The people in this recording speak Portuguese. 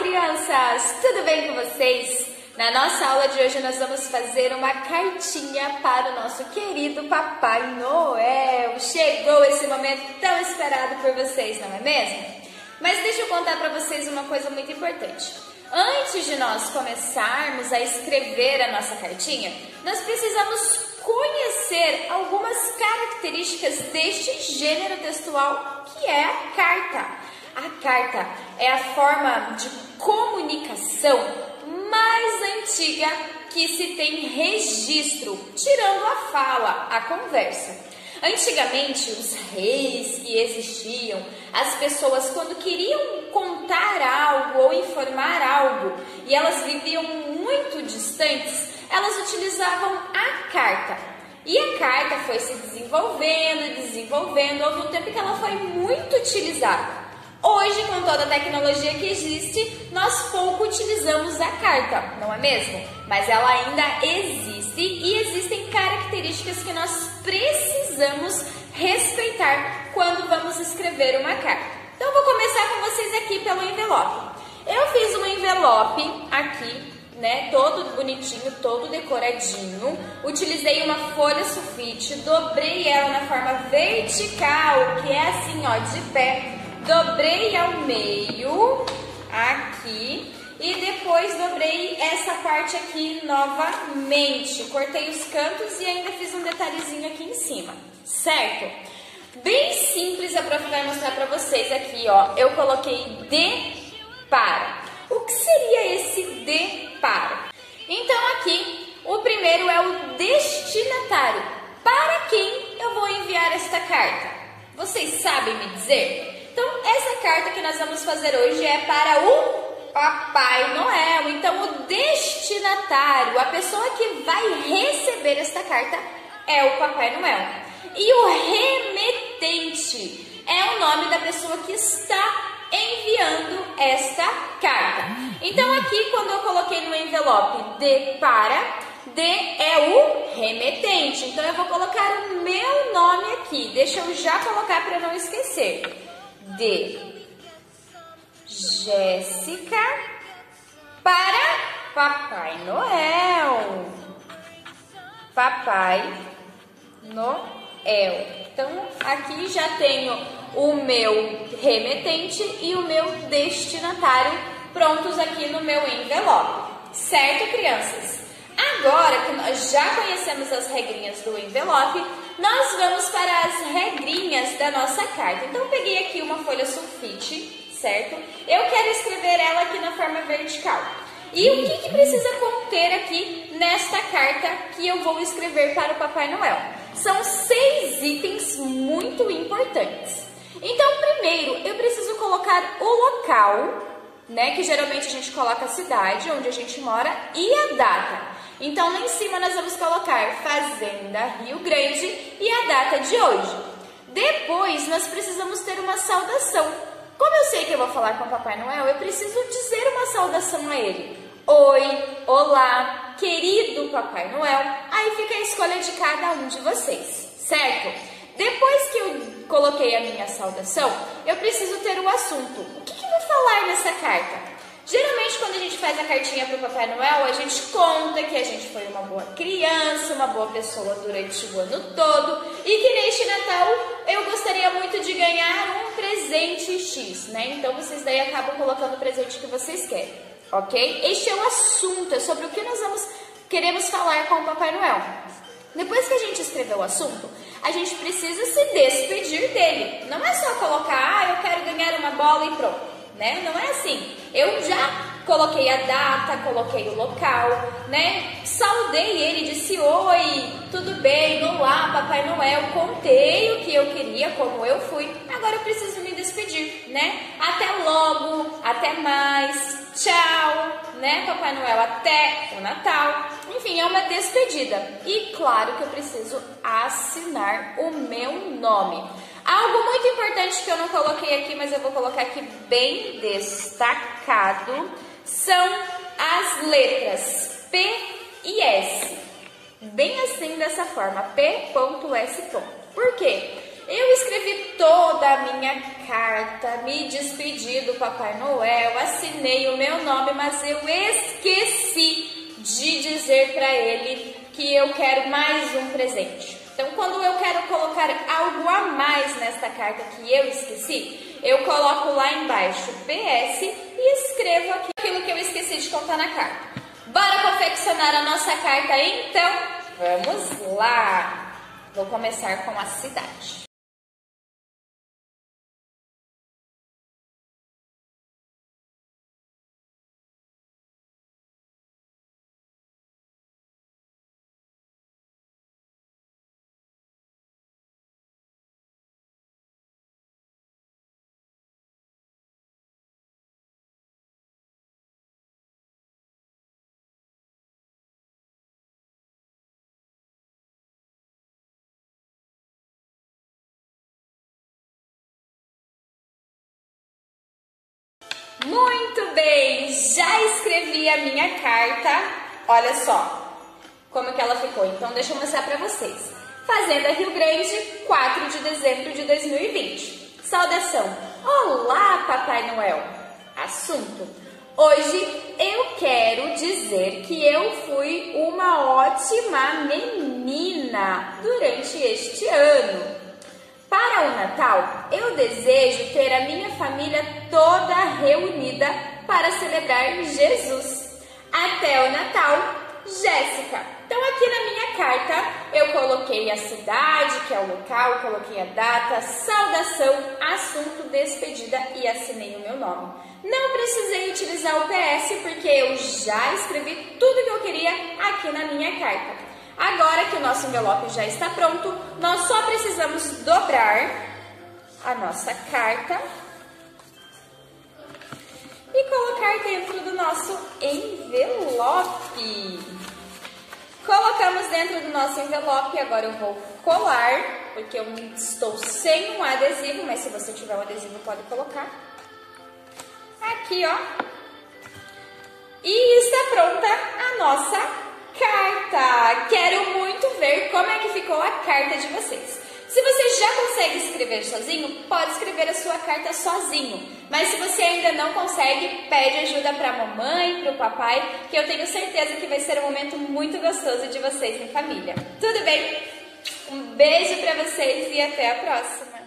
crianças! Tudo bem com vocês? Na nossa aula de hoje nós vamos fazer uma cartinha para o nosso querido Papai Noel. Chegou esse momento tão esperado por vocês, não é mesmo? Mas deixa eu contar para vocês uma coisa muito importante. Antes de nós começarmos a escrever a nossa cartinha, nós precisamos conhecer algumas características deste gênero textual que é a carta. A carta é a forma de comunicação mais antiga que se tem registro, tirando a fala, a conversa. Antigamente, os reis que existiam, as pessoas quando queriam contar algo ou informar algo e elas viviam muito distantes, elas utilizavam a carta. E a carta foi se desenvolvendo, houve um tempo que ela foi muito utilizada. Hoje, com toda a tecnologia que existe, nós pouco utilizamos a carta, não é mesmo? Mas ela ainda existe e existem características que nós precisamos respeitar quando vamos escrever uma carta. Então, eu vou começar com vocês aqui pelo envelope. Eu fiz um envelope aqui, né, todo bonitinho, todo decoradinho. Utilizei uma folha sulfite, dobrei ela na forma vertical, que é assim, ó, de pé. Dobrei ao meio, aqui, e depois dobrei essa parte aqui novamente. Cortei os cantos e ainda fiz um detalhezinho aqui em cima, certo? Bem simples, eu vou mostrar pra vocês aqui, ó. Eu coloquei de para. O que seria esse de para? Então aqui, o primeiro é o destinatário. Para quem eu vou enviar esta carta? Vocês sabem me dizer? Então, essa carta que nós vamos fazer hoje é para o Papai Noel. Então, o destinatário, a pessoa que vai receber esta carta é o Papai Noel. E o remetente é o nome da pessoa que está enviando esta carta. Então, aqui, quando eu coloquei no envelope de para, de é o remetente. Então, eu vou colocar o meu nome aqui. Deixa eu já colocar para não esquecer. De Jéssica para Papai Noel. Papai Noel. Então, aqui já tenho o meu remetente e o meu destinatário prontos aqui no meu envelope. Certo, crianças? Agora que nós já conhecemos as regrinhas do envelope, nós vamos para as regrinhas da nossa carta. Então, eu peguei aqui uma folha sulfite, certo? Eu quero escrever ela aqui na forma vertical. E o que precisa conter aqui nesta carta que eu vou escrever para o Papai Noel? São 6 itens muito importantes. Então, primeiro, eu preciso colocar o local, né? Que geralmente a gente coloca a cidade onde a gente mora e a data. Então, lá em cima nós vamos colocar Fazenda Rio Grande e a data de hoje. Depois, nós precisamos ter uma saudação. Como eu sei que eu vou falar com o Papai Noel, eu preciso dizer uma saudação a ele. Oi, olá, querido Papai Noel. Aí fica a escolha de cada um de vocês, certo? Depois que eu coloquei a minha saudação, eu preciso ter o assunto. O que eu vou falar nessa carta? Geralmente, quando a gente faz a cartinha para o Papai Noel, a gente conta que a gente foi uma boa criança, uma boa pessoa durante o ano todo e que neste Natal eu gostaria muito de ganhar um presente X, né? Então, vocês daí acabam colocando o presente que vocês querem, ok? Este é o assunto, é sobre o que nós queremos falar com o Papai Noel. Depois que a gente escreveu o assunto, a gente precisa se despedir dele. Não é só colocar, eu quero ganhar uma bola e pronto. Né? Não é assim. Eu já coloquei a data, coloquei o local, né? Saudei ele, disse oi, tudo bem, olá, Papai Noel, contei o que eu queria, como eu fui. Agora eu preciso me despedir, né? Até logo, até mais, tchau, né, Papai Noel, até o Natal. Enfim, é uma despedida. E claro que eu preciso assinar o meu nome. Algo muito importante que eu não coloquei aqui, mas eu vou colocar aqui bem destacado, são as letras P e S. Bem assim, dessa forma, P.S. Por quê? Eu escrevi toda a minha carta, me despedi do Papai Noel, assinei o meu nome, mas eu esqueci de dizer para ele que eu quero mais um presente. Então, quando eu quero colocar algo a mais nesta carta que eu esqueci, eu coloco lá embaixo PS e escrevo aqui aquilo que eu esqueci de contar na carta. Bora confeccionar a nossa carta então? Vamos lá! Vou começar com a cidade. Muito bem, já escrevi a minha carta. Olha só como que ela ficou. Então, deixa eu mostrar para vocês. Fazenda Rio Grande, 4 de dezembro de 2020. Saudação. Olá, Papai Noel. Assunto. Hoje eu quero dizer que eu fui uma ótima menina durante este ano. Para o Natal, eu desejo ter a minha família toda reunida para celebrar Jesus. Até o Natal, Jéssica. Então, aqui na minha carta, eu coloquei a cidade, que é o local, coloquei a data, saudação, assunto, despedida e assinei o meu nome. Não precisei utilizar o PS, porque eu já escrevi tudo que eu queria aqui na minha carta. Agora que o nosso envelope já está pronto, nós só precisamos dobrar a nossa carta e colocar dentro do nosso envelope. Colocamos dentro do nosso envelope, agora eu vou colar, porque eu estou sem um adesivo, mas se você tiver um adesivo pode colocar. Aqui, ó. E está pronta a nossa carta. Quero muito ver como é que ficou a carta de vocês. Se você já consegue escrever sozinho, pode escrever a sua carta sozinho. Mas se você ainda não consegue, pede ajuda para a mamãe, para o papai, que eu tenho certeza que vai ser um momento muito gostoso de vocês em família. Tudo bem? Um beijo para vocês e até a próxima!